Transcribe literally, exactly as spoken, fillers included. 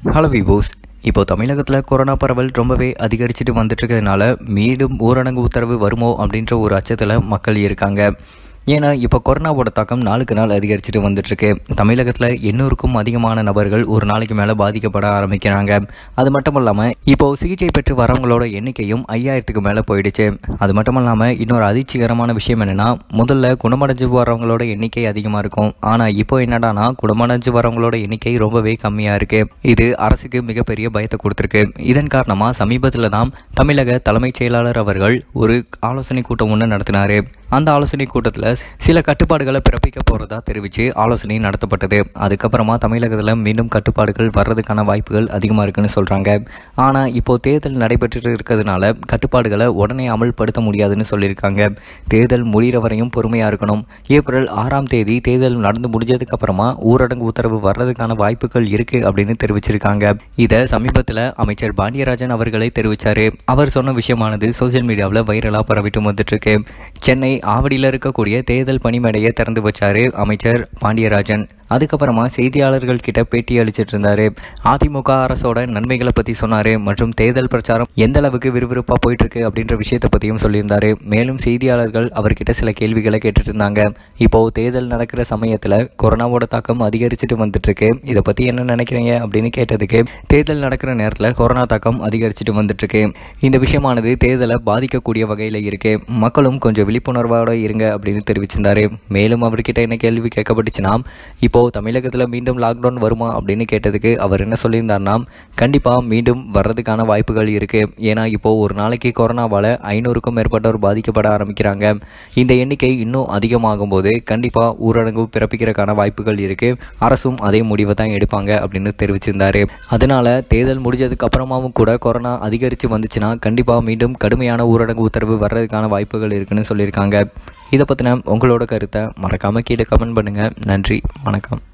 Hello விவோஸ். இப்போ தமிழகத்தில் corona பரவல் ரொம்பவே அதிகரிச்சுட்டு வந்துட்டு இருக்கிறதுனால மீண்டும் ஊரடங்கு உத்தரவு வருமோ அப்படின்ற ஒரு அச்சத்தில் மக்கள் இருக்காங்க. ஏன்னா இப்போ கொரோனாவோட தாக்கம் நாளுக்கு நாள் அதிகரிச்சுட்டு வந்துட்டுருக்கு. தமிழகத்தில் எண்ணூறுக்கும் அதிகமான நபர்கள் ஒரு நாளைக்கு மேலே பாதிக்கப்பட ஆரம்பிக்கிறாங்க. அது மட்டும் இல்லாமல் இப்போது சிகிச்சை பெற்று வரவங்களோட எண்ணிக்கையும் ஐயாயிரத்துக்கு மேலே போயிடுச்சு. அது மட்டும் இல்லாமல் இன்னொரு அதிர்ச்சிகரமான விஷயம் என்னென்னா, முதல்ல குணமடைஞ்சு வரவங்களோட எண்ணிக்கை அதிகமாக இருக்கும். ஆனால் இப்போ என்னடானா குணமடைஞ்சு வரவங்களோட எண்ணிக்கை ரொம்பவே கம்மியாக இருக்குது. இது அரசுக்கு மிகப்பெரிய பயத்தை கொடுத்துருக்கு. இதன் காரணமாக சமீபத்தில் தான் தமிழக தலைமைச் செயலாளர் அவர்கள் ஒரு ஆலோசனை கூட்டம் ஒன்று நடத்தினார். அந்த ஆலோசனை கூட்டத்தில் சில கட்டுப்பாடுகளை பிறப்பிக்க போகிறதா தெரிவித்து ஆலோசனை நடத்தப்பட்டது. அதுக்கப்புறமா தமிழகத்தில் மீண்டும் கட்டுப்பாடுகள் வர்றதுக்கான வாய்ப்புகள் அதிகமாக இருக்குன்னு சொல்கிறாங்க. ஆனால் இப்போது தேர்தல் நடைபெற்று இருக்கிறதுனால கட்டுப்பாடுகளை உடனே அமல்படுத்த முடியாதுன்னு சொல்லியிருக்காங்க. தேர்தல் முடிகிற வரையும் பொறுமையாக இருக்கணும். ஏப்ரல் ஆறாம் தேதி தேர்தல் நடந்து முடிஞ்சதுக்கப்புறமா ஊரடங்கு உத்தரவு வர்றதுக்கான வாய்ப்புகள் இருக்குது அப்படின்னு தெரிவிச்சிருக்காங்க. இதை சமீபத்தில் அமைச்சர் பாண்டியராஜன் அவர்களே தெரிவித்தார். அவர் சொன்ன விஷயமானது சோசியல் மீடியாவில் வைரலாக பரவிட்டு வந்துட்டுருக்கு. சென்னை ஆவடியில் இருக்கக்கூடிய தேர்தல் பணிமேடையை திறந்து வச்சாரு அமைச்சர் பாண்டியராஜன். அதுக்கப்புறமா செய்தியாளர்கள் கிட்ட பேட்டி அளிச்சிட்டு இருந்தாரு. அதிமுக அரசோட நன்மைகளை பற்றி சொன்னார். மற்றும் தேர்தல் பிரச்சாரம் எந்த அளவுக்கு விறுவிறுப்பாக போயிட்டு இருக்கு அப்படின்ற விஷயத்தை பற்றியும் சொல்லியிருந்தாரு. மேலும் செய்தியாளர்கள் அவர்கிட்ட சில கேள்விகளை கேட்டுட்டு இருந்தாங்க. இப்போது தேர்தல் நடக்கிற சமயத்தில் கொரோனாவோட தாக்கம் அதிகரிச்சுட்டு வந்துட்டு இருக்கு. இதை பற்றி என்ன நினைக்கிறீங்க அப்படின்னு கேட்டதுக்கு, தேர்தல் நடக்கிற நேரத்தில் கொரோனா தாக்கம் அதிகரிச்சுட்டு வந்துட்டு இருக்கு. இந்த விஷயமானது தேர்தலை பாதிக்கக்கூடிய வகையில் இருக்கு. மக்களும் கொஞ்சம் விழிப்புணர்வோட இருங்க அப்படின்னு தெரிவிச்சிருந்தாரு. மேலும் அவர்கிட்ட என்ன கேள்வி கேட்கப்பட்டுச்சுன்னா, இப்போது தமிழகத்தில் மீண்டும் லாக்டவுன் வருமா அப்படின்னு கேட்டதுக்கு அவர் என்ன சொல்லியிருந்தார்னா, கண்டிப்பாக மீண்டும் வர்றதுக்கான வாய்ப்புகள் இருக்குது. ஏன்னா இப்போது ஒரு நாளைக்கு கொரோனாவால் ஐநூறுக்கும் மேற்பட்டோர் பாதிக்கப்பட ஆரம்பிக்கிறாங்க. இந்த எண்ணிக்கை இன்னும் அதிகமாகும் போது கண்டிப்பாக ஊரடங்கு பிறப்பிக்கிறதுக்கான வாய்ப்புகள் இருக்குது. அரசும் அதே முடிவை தான் எடுப்பாங்க அப்படின்னு தெரிவிச்சிருந்தார். அதனால் தேர்தல் முடிஞ்சதுக்கு அப்புறமாவும் கூட கொரோனா அதிகரித்து வந்துச்சுன்னா கண்டிப்பாக மீண்டும் கடுமையான ஊரடங்கு உத்தரவு வர்றதுக்கான வாய்ப்புகள் இருக்குன்னு சொல்லியிருக்காங்க. இதை பற்றின உங்களோட கருத்தை மறக்காமல் கீழே கமெண்ட் பண்ணுங்கள். நன்றி, வணக்கம்.